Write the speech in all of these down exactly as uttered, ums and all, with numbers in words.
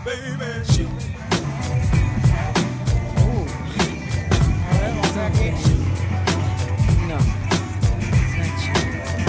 baby. Shoot. Ooh. That's not it. No. Not you.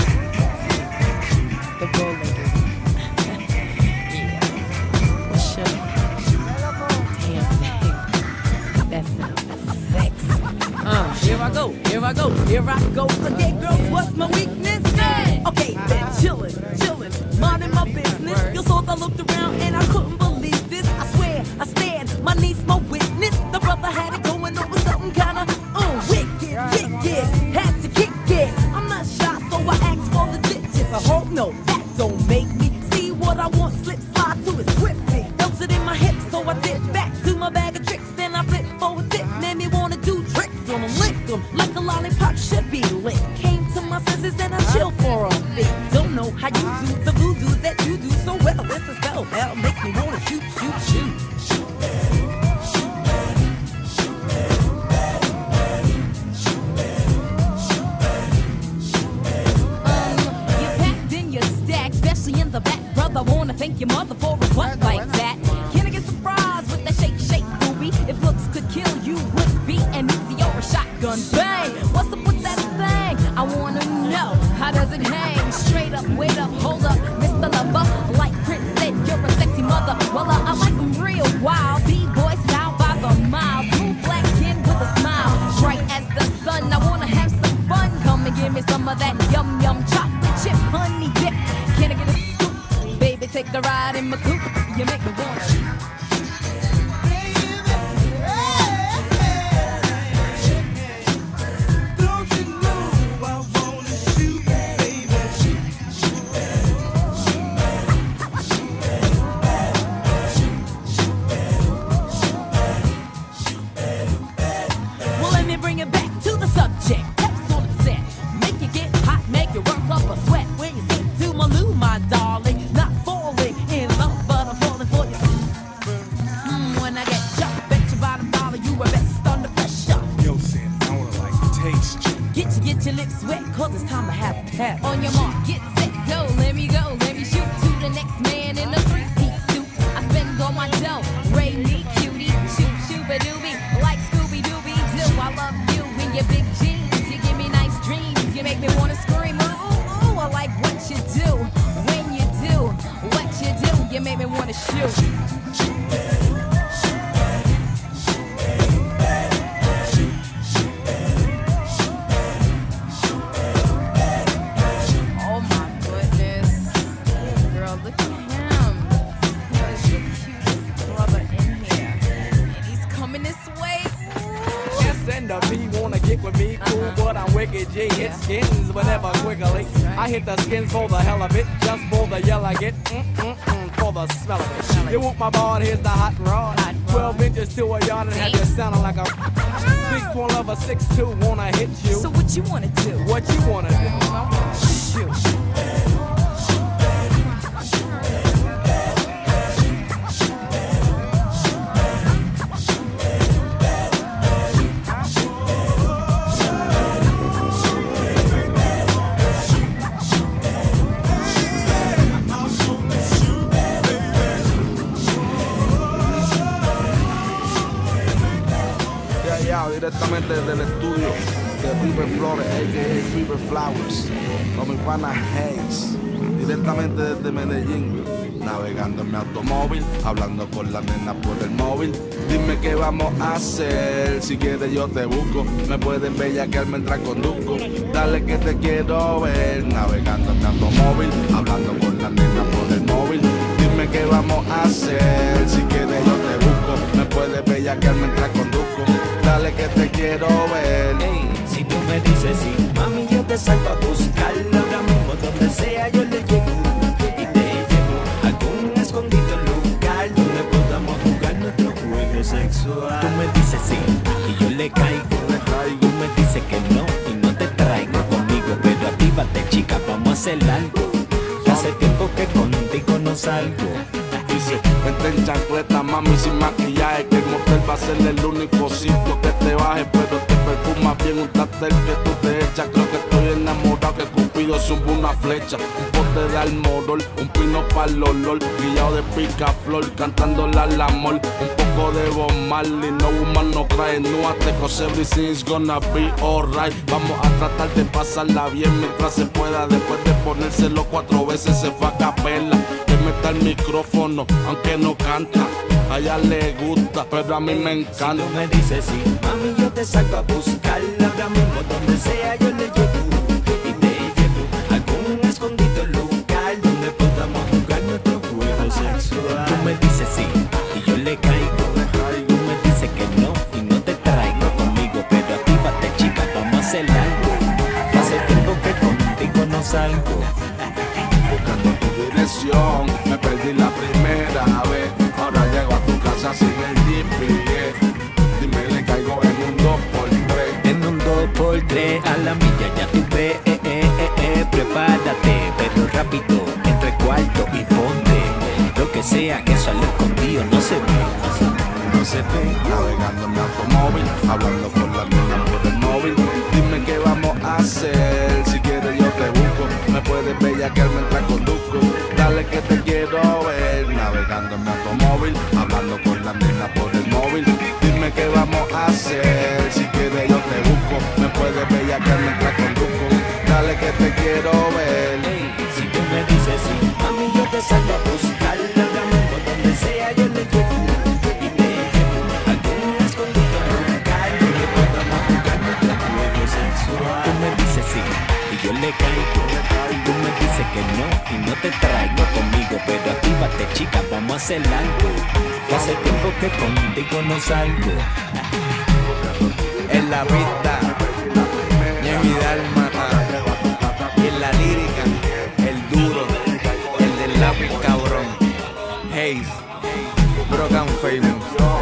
The bow lady. Yeah. What's your damn name? That sounds sexy. Uh, here I go, here I go, here I go. Okay, girls, what's my weakness? Okay, then chillin', chillin', minding my business. You saw I looked around and I couldn't believe this. I swear, I stand, my niece, my witness. The brother had it going over something kinda uh, wicked, wicked. Had to kick it. I'm not shy, so I asked for the digits. I hope no, that don't make me see what I want. Slip, slide to it swiftly. Felt it in my hips, so I dip back to my bag of tricks. Then I flip forward, dip, made me wanna do tricks on them, lick them like a lollipop should be lit. Came to my senses and I chill for a bit. Don't know how you do the voodoo that you do so well. This is spell hell makes me wanna shoot, shoot, shoot. Um, you packed in your stack, especially in the back, brother. Wanna thank your mother for a butt like that. Can I get surprised with that shake, shake, booby? If looks could kill you, would be an easy or a shotgun bang. What's up with that thing? I wanna know, how does it hang? Straight up, wait up, hold up, Mister Lover. Like Prince said, you're a sexy mother. Well, uh, I like them real wild. B-boy style by the mile. Blue black skin with a smile. Bright as the sun, I wanna have some fun. Come and give me some of that yum yum chocolate chip honey dip. Can I get a scoop? Baby, take the ride in my coupe. You make me wanna shoot. Bring it back to the subject. That's on the set. Make you get hot, make you work up a sweat. When you sit to my loo, my darling, not falling in love, but I'm falling for you. Mm, when I get jumped, bet your bottom dollar you are best under pressure. Yo, Sam, I wanna like taste you. Get you, get your lips wet, cause it's time to have a pet. On your mark, get set, go, let me go, let me shoot to the next man in a three-piece suit. I spend all my dough, Ray me, cutie, shoot, shoot-a-doobie, like Scooby-Dooby. I love you in your big jeans. You give me nice dreams. You make me wanna scream. Ooh, ooh, ooh. I like what you do. When you do what you do, you make me wanna shoot. Oh my goodness. Girl, look at him. He's the cutest brother in here. And he's coming this way. And the P wanna get with me, cool, uh-huh. But I'm wicked G. Hit skins whenever quickly. Right. I hit the skins for the hell of it, just for the yell I get, mm-mm-mm, for the smell of it. Smell you want my bond? Here's the hot rod. Hot Twelve rod. Inches to a yard and have you sounding like a big one of a six two. Wanna hit you? So what you wanna do? What you wanna do? I wanna shoot. Directamente desde el estudio de River Flores, a k a. River Flowers, con mi pana Hayes, directamente desde Medellín, navegando en mi automóvil, hablando con la nena por el móvil. Dime qué vamos a hacer, si quieres yo te busco, me puedes bellaquear mientras conduzco, dale que te quiero ver, navegando en mi automóvil, hablando con la nena por el móvil. Dime qué vamos a hacer, si quieres yo te busco, me puedes bellaquear mientras conduzco, dale que te quiero ver. Hey, si tú me dices sí, mami yo te salgo a buscarlo ahora mismo donde sea yo le llego y te llevo a algún escondido lugar donde podamos jugar nuestro juego sexual. Tú me dices sí y yo le caigo, tú me dices que no y no te traigo conmigo, pero actívate chica, vamos a hacer algo. Hace tiempo que contigo no salgo y dice, vente en chancleta, mami, sin maquillaje, que el motel va a ser el único sitio que te baje, pero te perfumas bien un tatel que tú te echas. Creo que estoy enamorado, que Cupido sube una flecha, un pote de almorol, un pino pa'l olor, guillado de picaflor, cantándole al amor, un poco de Bob Marley, no woman no cry, no ate, cause everything's gonna be alright. Vamos a tratar de pasarla bien mientras se pueda, después de ponérselo cuatro veces se fue a capela, que meta el micrófono, aunque no canta, a ella le gusta, pero a mí me encanta. Si tú me dices sí, mami, yo te salgo a buscar ahora mismo, donde sea yo le llevo y te llevo a algún escondido lugar donde podamos jugar nuestro juego sexual. Tú me dices sí y yo le caigo, tú me dices que no y no te traigo conmigo, pero actívate, chica, vamos a hacer algo. Hace tiempo que contigo no salgo. Buscando tu dirección, me perdí la primera vez, ahora llego a tu casa sin el G P S. Dime, le caigo en un dos por tres. En un dos por tres a la milla ya tú ves, eh, eh, eh, eh, prepárate, pero rápido, entre cuarto y ponte, lo que sea, que eso al escondido no se ve, no se ve. Navegando en mi automóvil, hablando con la mina por el móvil. Dime qué vamos a hacer, si quieres yo te busco, me puedes bellaquear mientras conduzco. Dale que te quiero ver, navegando en mi automóvil, hablando con la mina por el móvil. Dime qué vamos a hacer, si quieres yo te busco, me puedes bellaquear mientras conduzco. Dale que te quiero ver. Hey, si tú me dices sí, mami, yo te salgo a buscar ahora mismo, donde sea yo le llevo y te llevo a algún escondido lugar donde podamos jugar nuestro juego sexual. Tú me dices sí y yo le caigo, tú me dices que no y no te traigo conmigo, pero actívate, chica, vamos a hacer algo. Que hace tiempo que contigo no salgo. En la pista, Ñemi Dálmata, y en la lírica, el duro, el del lápiz cabrón, Hayes, Broken Famous.